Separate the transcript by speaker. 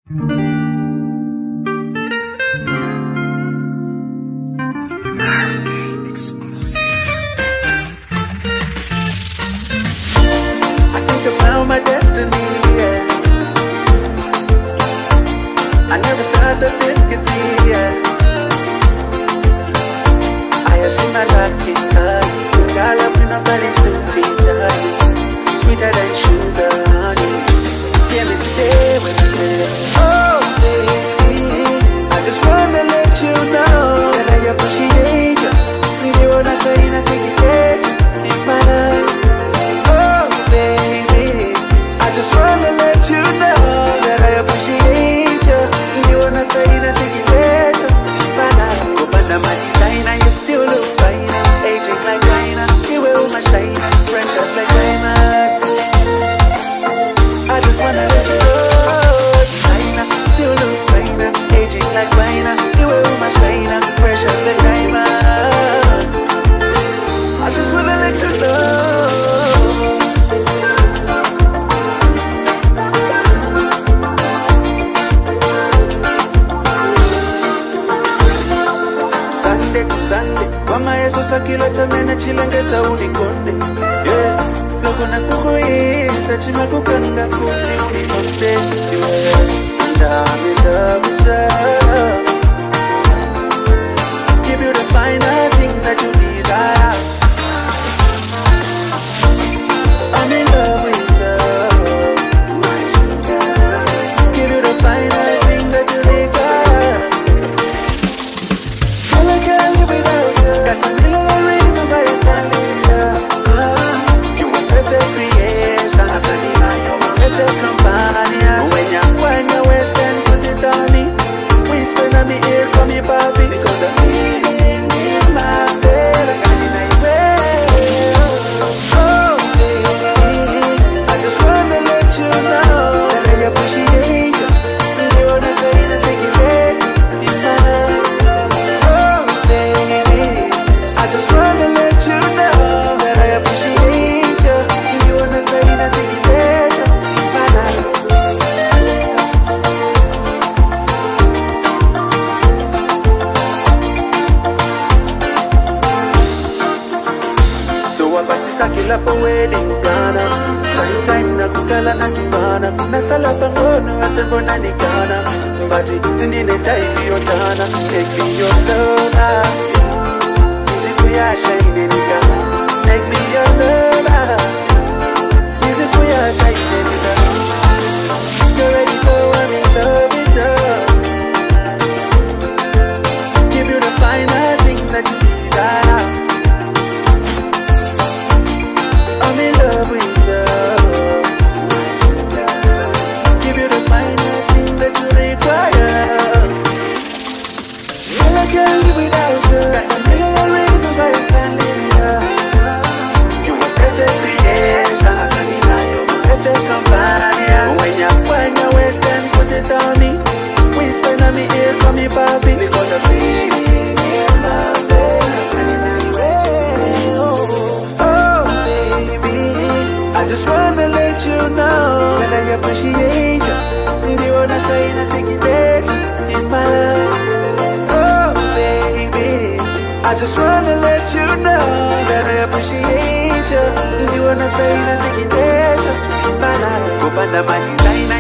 Speaker 1: I think I found my destiny, yeah. I never thought that this could be, yeah. I have seen my lucky honey. Girl up in a body sweet, honey. Sweeter than sugar, honey. Give me today when you say, oh baby, I just wanna let you know that I appreciate you. You wanna say in a secret in my life. Oh baby, I just wanna let you know that I appreciate you. You wanna say in a secret in my life. Go by the my designer, you still look fine. Aging like China, you wear my shine. Precious like diamond. I just wanna let you know, designer, still look finer. Aging like wine, you wear my shine. Precious like diamond. I just wanna let you know. Sunday to Sunday, mama yesu sakila tamena chilengeza unikonde. Yeah, loko na kukuisa chima kukanga kuti unikonde. Yeah, and I'm in love with you. Give you the final thing that you desire. I'm in love with you. Give you the final thing that you require. Girl, I can't live without you. Got a million reasons why I can't leave you. You're my perfect creation. You're my perfect companion. When you waist and put it on me, whisper in my ear, call me papi. Because the feeling in my bed, I can't deny it. Oh baby, I just wanna let you know that I appreciate you. You wanna say in a secret in my life. Oh baby, I just wanna let you know that I appreciate you. You wanna say in a secret in my life. So wabatisa kila po wedding plana. Time na kukala na tubana. Kuna sala pangono asembo na nikana. Mbati tindine time yotana. Take me your lover. Music we are shining nika. Make me your lover. Music we are shining nika. You're ready for I'm in love with you. Give you the final thing that you desire. I'm in love with you. Give you the final thing that you require. Girl, I can't live without you. Got a million reasons why I can't leave you. You're my perfect creation. You're my perfect companion. When you waist and put it on me, whisper in my ear, call me papi. Because the feeling in my bed, I can't deny it. Oh baby, I just wanna let you know that I appreciate you. You wanna say in a secret in my life. Oh baby, I just wanna let you know that I appreciate you. You wanna say in a secret in my life. Go by my designer.